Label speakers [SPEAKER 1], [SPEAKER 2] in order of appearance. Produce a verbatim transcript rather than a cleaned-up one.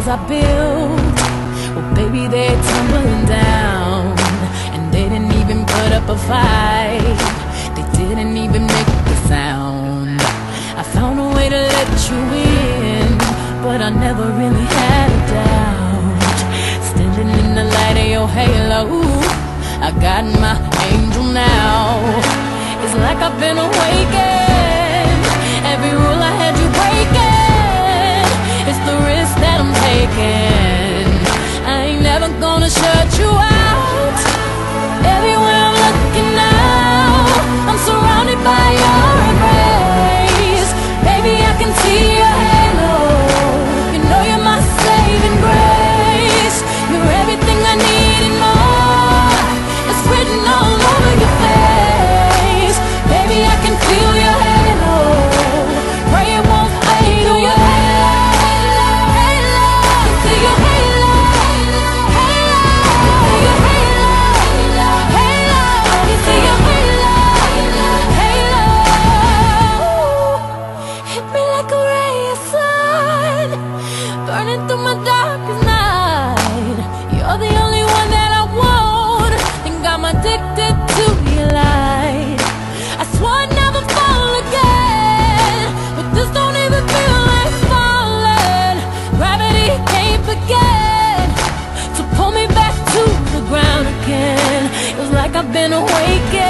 [SPEAKER 1] I built, well baby, they're tumbling down. And they didn't even put up a fight, they didn't even make a sound. I found a way to let you in, but I never really had a doubt. Standing in the light of your halo, I got my angel now. It's like I've been awakened, every rule I had you breaking. It's the risk that I'm taking, I ain't never gonna shut you out. Everywhere I'm looking now, I'm surrounded by your embrace. Baby, I can see your halo, you know you're my saving grace. You're everything I need and more, it's written all over your face. Baby, I can feel your halo, pray it won't fade away. Burning through my darkest night, you're the only one that I want, think I'm addicted to your light. I swore I'd never fall again, but this don't even feel like falling. Gravity can't begin to pull me back to the ground again. It was like I've been awakened.